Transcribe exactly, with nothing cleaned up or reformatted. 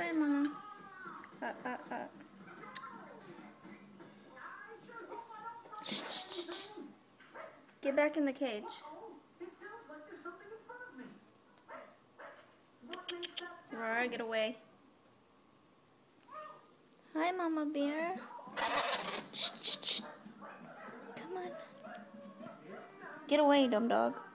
fine, Mama. Uh, uh, uh. Shh, shh, shh. Get back in the cage. Roar, get away. Hi, Mama Bear. Shh, shh, shh. Come on. Get away, dumb dog.